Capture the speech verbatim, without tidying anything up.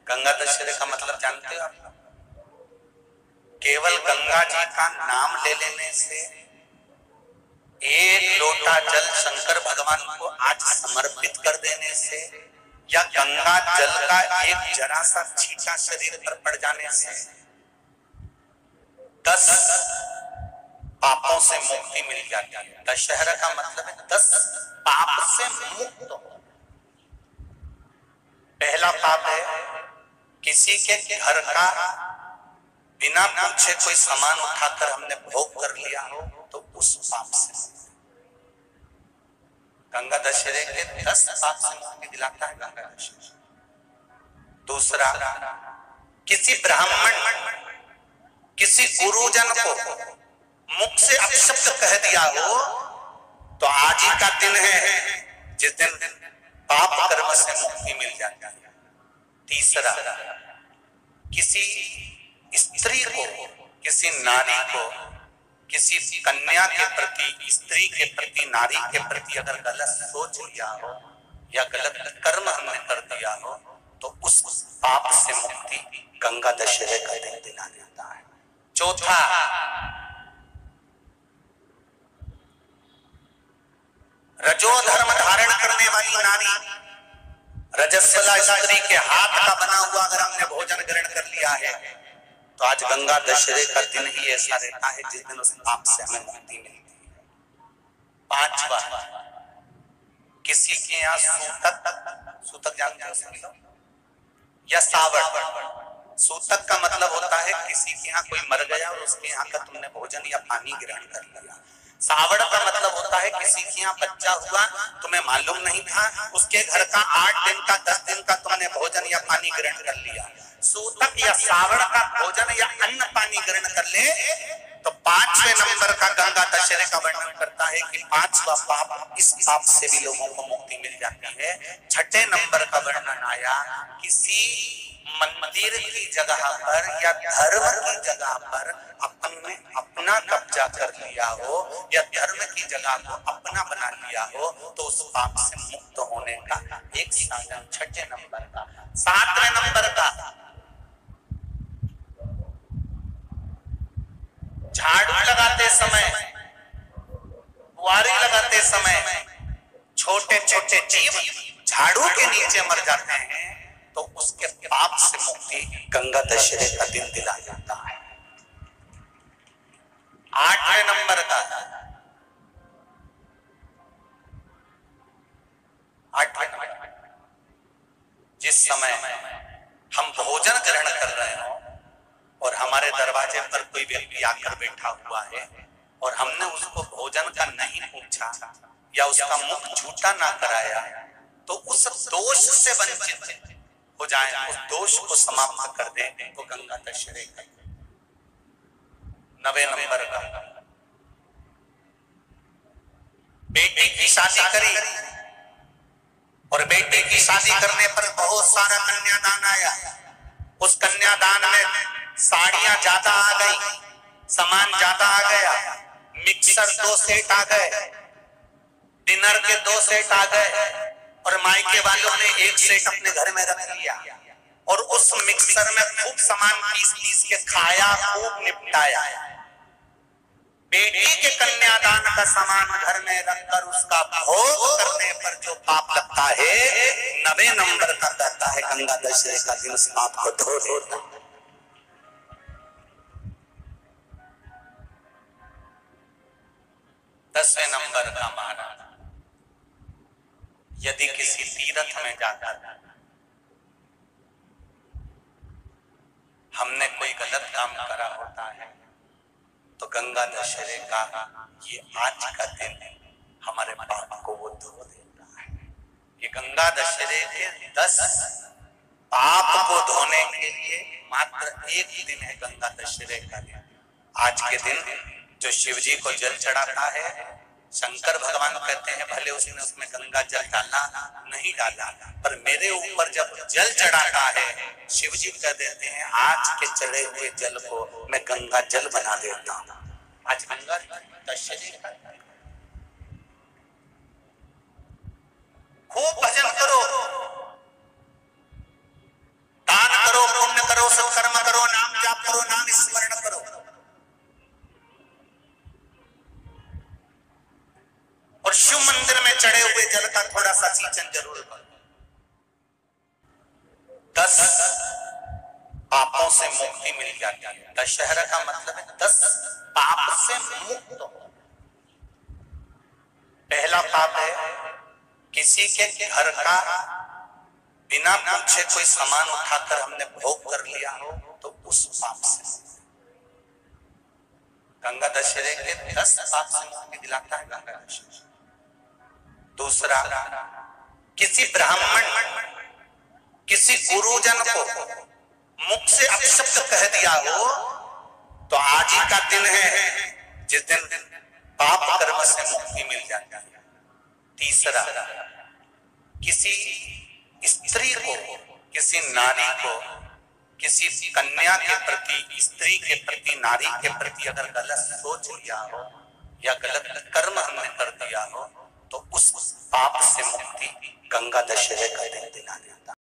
गंगा दशहरे का मतलब जानते हो आप? केवल गंगा जी का नाम ले लेने से, एक लोटा जल शंकर भगवान को आज समर्पित कर देने से, या गंगा जल का एक जरा सा छींटा शरीर पर पड़ जाने से दस पापों से मुक्ति मिल जाती है। दशहरा का मतलब है दस पाप से मुक्त हो। पहला पाप है किसी के घर का बिना पूछे कोई सामान उठाकर हमने भोग कर लिया हो, तो उस पाप से। गंगा दशहरे के दस पाप से मुक्ति दिलाता है गंगा दशहरा। दूसरा, किसी ब्राह्मण किसी गुरुजन को मुख से अपशब्द कह दिया हो, तो आज ही का दिन है जिस दिन पाप कर्म से मुक्ति मिल जाती है। तीसरा, किसी स्त्री को, किसी नारी को, किसी कन्या के प्रति, स्त्री के प्रति, नारी के प्रति अगर गलत सोच लिया हो या गलत कर्म हमने कर दिया हो, तो उस पाप से मुक्ति गंगा दशहरे का दिन दिला जाता है। चौथा, रजो धर्म धारण करने वाली नारी, रजस्वला स्त्री के हाथ का बना हुआ अगर हमने भोजन ग्रहण कर लिया है, तो आज गंगा दशहरे का दिन ही ऐसा रहता है जिस दिन उस पाप से हमें मुक्ति मिलती है। पांचवा, किसी के यहाँ सूतक, सूतक जानते हो सभी लोग, या सावड़। सूतक का मतलब होता है किसी के यहाँ कोई मर गया और उसके यहाँ का तुमने भोजन या पानी ग्रहण कर लिया। सावड़ का मतलब होता है किसी के यहाँ बच्चा हुआ, तुम्हें मालूम नहीं था, उसके घर का आठ दिन का दस दिन का तुमने भोजन या पानी ग्रहण कर लिया। सूतक या सावड़ का भोजन या अन्न पानी ग्रहण कर ले, तो पांचवें नंबर का गंगा दशहरे का वर्णन करता है कि पांचवा पाप, इस पाप से भी लोगों को मुक्ति मिल जाती है। छठे नंबर का वर्णन आया, किसी मंदिर की जगह पर या धर्म की जगह पर अपने अपना कब्जा कर लिया हो, या धर्म की जगह को अपना बना लिया हो, तो उस पाप से मुक्त होने का एक साधन छठे नंबर का। सातवें नंबर का, झाड़ू लगाते समय, बुआरी लगाते समय छोटे छोटे जीव झाड़ू के नीचे मर जाते हैं, तो उसके पाप से मुक्ति गंगा दशहरे का दिन दिला जाता है। आठवें नंबर का, आठवें नंबर, जिस समय हम भोजन ग्रहण कर रहे हो और हमारे दरवाजे पर कोई व्यक्ति आकर बैठा हुआ है और हमने उसको भोजन का नहीं पूछा या उसका मुख झूठा ना कराया, तो उस दोष से वंचित हो जाए, उस दोष को समाप्त कर दे, तो गंगा दशहरे का। नवे नंबर का, बेटी की शादी करी और बेटी की शादी करने पर बहुत सारा कन्यादान आया। उस कन्यादान में साड़ियां ज्यादा आ गई, सामान ज्यादा आ गया, मिक्सर दो सेट आ गए, डिनर के दो सेट आ गए, और मायके वालों ने एक सेट अपने घर में रख लिया और उस मिक्सर में खूब सामान पीस पीस के खाया, खूब निपटाया। बेटी के कन्यादान का सामान घर में रखकर उसका भोग करने पर जो पाप लगता है, नवे नंबर का कहता है गंगा दशहरे का दिन उस पाप को धो देता। दसवें नंबर का महाराज, यदि किसी तीर्थ में जाकर हमने कोई गलत काम करा होता है, तो गंगा दशहरे का ये आज का दिन हमारे पाप को वो धो देता है। ये गंगा दशहरे के दस पाप को धोने के लिए मात्र एक दिन है गंगा दशहरे का दिन। आज के दिन जो शिव जी को जल चढ़ाता है, शंकर भगवान कहते हैं भले उसने उसमें गंगा जल डाला नहीं डाला, पर मेरे ऊपर जब जल चढ़ाता है, शिव जी कह देते हैं आज के चढ़े हुए जल को मैं गंगा जल बना देता हूं। आज गंगा दशहरे का, खूब भजन करो, दान सा सिंचन जरूर करो। दस पापों से मुक्ति मिल जाती है। दशहरा का मतलब है दस पाप से मुक्त हो। पहला पाप है किसी के घर का बिना पूछे कोई सामान उठाकर हमने भोग कर लिया हो, तो उस पाप से। गंगा दशहरे के दस पाप से मुक्ति दिलाता है गंगा दशहरा। दूसरा, किसी ब्राह्मण किसी गुरुजन को मुख से अपशब्द कह दिया हो, तो आज ही का दिन है जिस दिन पाप कर्म से मुक्ति मिल जाती है। तीसरा, किसी स्त्री को, किसी नारी को, किसी कन्या के प्रति, स्त्री के प्रति, नारी के प्रति अगर गलत सोच लिया हो या गलत कर्म हमने कर दिया हो, तो उस पाप से मुक्ति गंगा दशहरे का दिन दिलाने